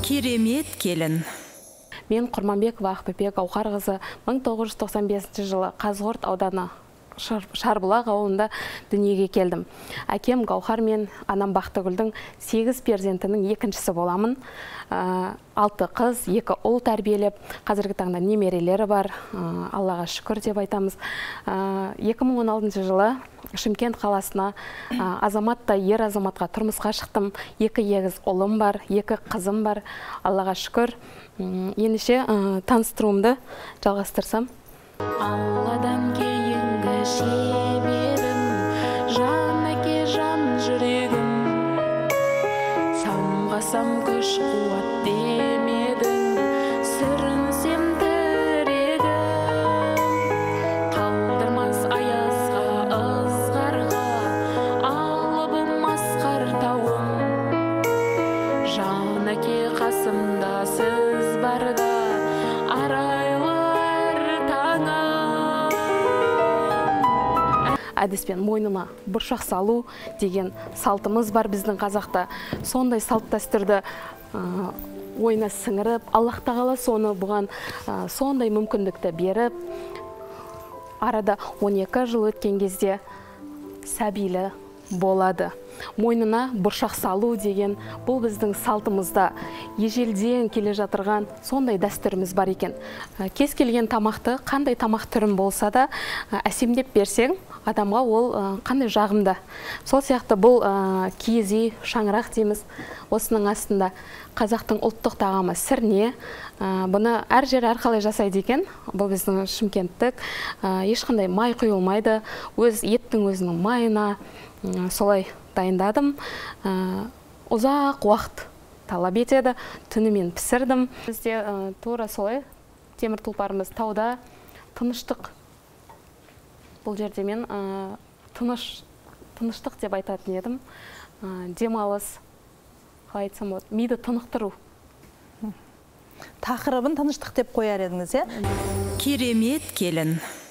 Керемет келін. Мен Құрманбекова Ақбөпе Гаухарқызы 1995 жылы Қазығұрт ауданы Шарбұлақ ауылында дүниеге келдім. Әкем Гаухар мен анам Бақтыгүлдің 8 перзентінің екіншісі боламын. 6 қыз, 2 ұл тәрбиелеп, қазіргі таңда немерелері бар. Аллаға шүкір деп айтамыз. 2016 жылы Шымкент қаласына азаматта ер азаматқа тұрмысқа шықтым. 2 егіз ұлым бар, 2 қызым бар. Аллаға шүкір. Ендеше таныстыруымды жалғастырсам. Алладан кейінгі шеберім, жан әке жан жүрегім, самғасам күш қуат демедің, сүрінсем тірегім, қалдырмас аязға ызғарға, алыбым асқар тауым, жан әке қасымда сіз барда, әдіспен мойнына бұршақ салу деген салтымыз бар біздің қазақта. Сондай салт дәстүрді ойына сіңіріп, Аллах тағала соны бұған сондай мүмкіндікті беріп, арада 12 жыл өткен кезде сәбилі болады. Мойнына бұршақ салу деген бұл біздің салтымызда ежелден келе жатырған сондай дәстүріміз бар екен. Кез келген тамақты, қандай тамақ түрін болса да әсемдеп берсең, адамға ол қандай жағымды. Сол сияқты бұл киіз үй, шаңырақ дейміз. Осының астында қазақтың ұлттық тағамы сірне. Бұны әр жер әрқалай жасайды екен. Бұл біздің шымкенттік. Ешқандай май құйылмайды. Өз еттің өзінің майына солай дайындадым. Ұзақ уақыт талап етеді. Түнімен пісірдім. Бізде тура солай темір тұлпарымыз тауда, тыныштық. Бұл жерде мен тыныштық деп айтатын едім. Демалыс, қалай айтсам болады, миды тынықтыру. Тақырыбын тыныштық деп қояр едіңіз, е? Керемет келін.